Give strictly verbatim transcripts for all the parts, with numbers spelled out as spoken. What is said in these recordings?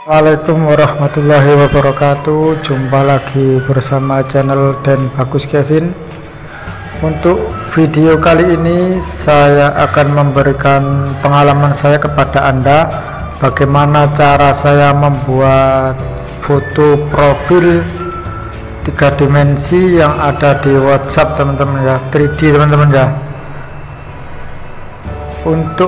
Assalamualaikum warahmatullahi wabarakatuh. Jumpa lagi bersama channel Dan Bagus Kevin. Untuk video kali ini saya akan memberikan pengalaman saya kepada Anda, bagaimana cara saya membuat foto profil tiga dimensi yang ada di WhatsApp teman-teman ya, tiga D teman-teman ya. Untuk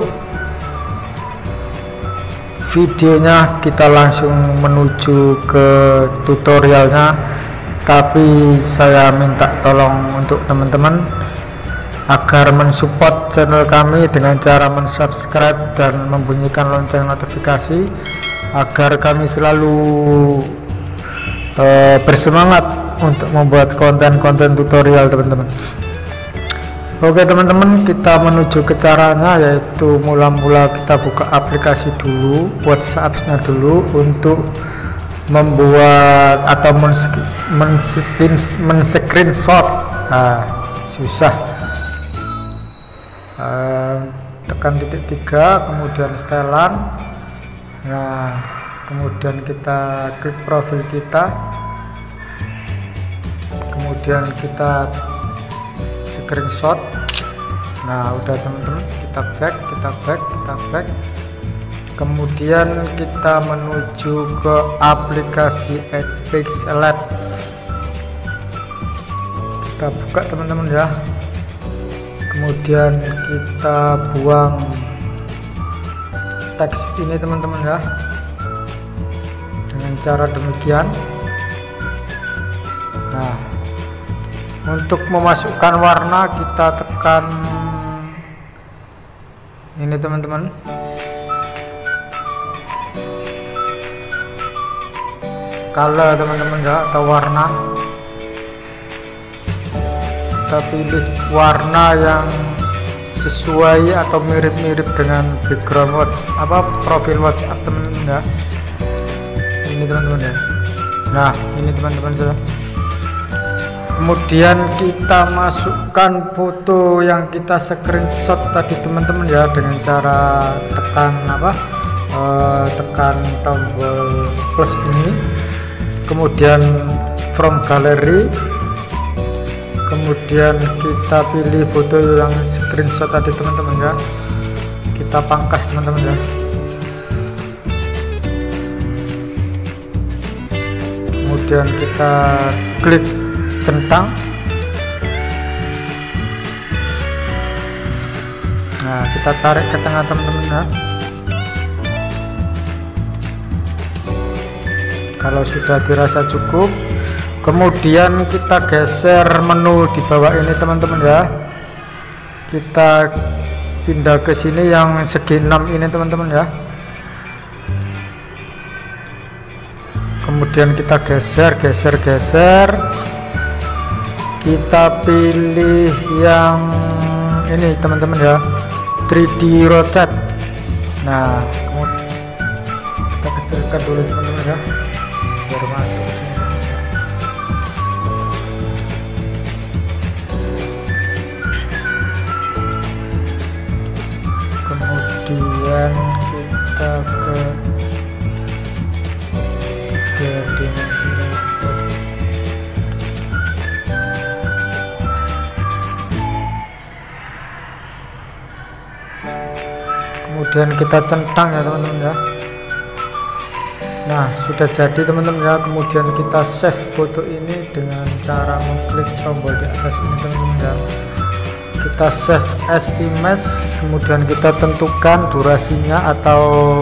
videonya kita langsung menuju ke tutorialnya, tapi saya minta tolong untuk teman-teman agar mensupport channel kami dengan cara mensubscribe dan membunyikan lonceng notifikasi agar kami selalu uh, bersemangat untuk membuat konten-konten tutorial teman-teman. Oke teman-teman, kita menuju ke caranya, yaitu mula-mula kita buka aplikasi dulu, WhatsApp-nya dulu untuk membuat atau men-screenshot. Nah, susah. Uh, tekan titik tiga, kemudian setelan. Nah, kemudian kita klik profil kita, kemudian kita screenshot. Nah udah teman-teman, kita back kita back kita back kemudian kita menuju ke aplikasi Pixelate. Kita buka teman-teman ya, kemudian kita buang teks ini teman-teman ya, dengan cara demikian. Nah, untuk memasukkan warna kita tekan ini teman-teman, color teman-teman ya, atau warna. Kita pilih warna yang sesuai atau mirip-mirip dengan background WhatsApp, apa profil WhatsApp teman-teman ya. Ini teman-teman ya. Nah ini teman-teman sudah. Kemudian kita masukkan foto yang kita screenshot tadi teman-teman ya, dengan cara tekan apa e, tekan tombol plus ini, kemudian from gallery, kemudian kita pilih foto yang screenshot tadi teman-teman ya, kita pangkas teman-teman ya. Kemudian kita klik centang. Nah kita tarik ke tengah teman-teman ya. Kalau sudah dirasa cukup, kemudian kita geser menu di bawah ini teman-teman ya, kita pindah ke sini yang segi enam ini teman-teman ya. Kemudian kita geser geser geser kita pilih yang ini teman-teman ya, tiga D rotate. Nah kita kecilkan dulu teman-teman ya, biar masuk ke sini. Kemudian kita ke tiga dimensi. Kemudian kita centang ya teman-teman ya. Nah sudah jadi teman-teman ya. Kemudian kita save foto ini dengan cara mengklik tombol di atas ini teman-teman ya. Kita save as image, kemudian kita tentukan durasinya atau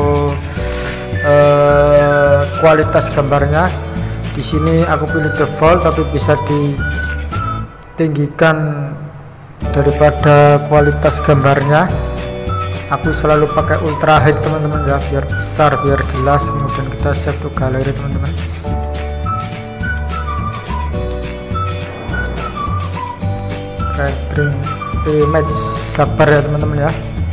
eh, kualitas gambarnya. Di sini aku pilih default, tapi bisa ditinggikan daripada kualitas gambarnya. Aku selalu pakai ultra high teman-teman ya, biar besar biar jelas. Kemudian kita save to galeri teman-teman. Rendering image, sabar ya teman-teman ya.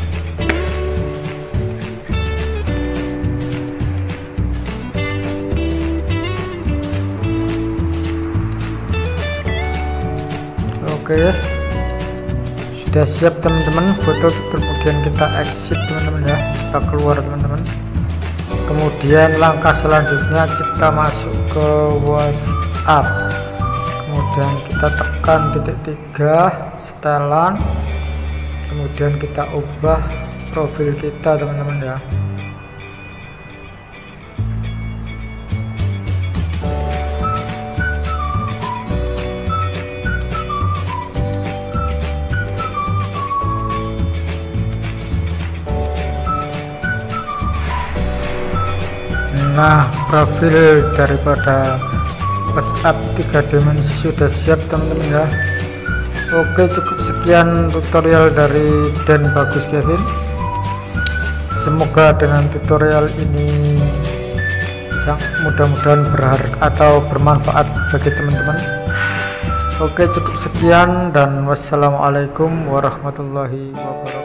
Oke ya, sudah siap teman-teman foto. Kemudian kita exit teman-teman ya, kita keluar teman-teman. Kemudian langkah selanjutnya kita masuk ke WhatsApp, kemudian kita tekan titik tiga setelan, kemudian kita ubah profil kita teman-teman ya. Nah, profil daripada WhatsApp tiga dimensi sudah siap teman-teman ya. Oke, cukup sekian tutorial dari Den Bagus Kevin. Semoga dengan tutorial ini mudah-mudahan berharga atau bermanfaat bagi teman-teman. Oke, cukup sekian dan wassalamualaikum warahmatullahi wabarakatuh.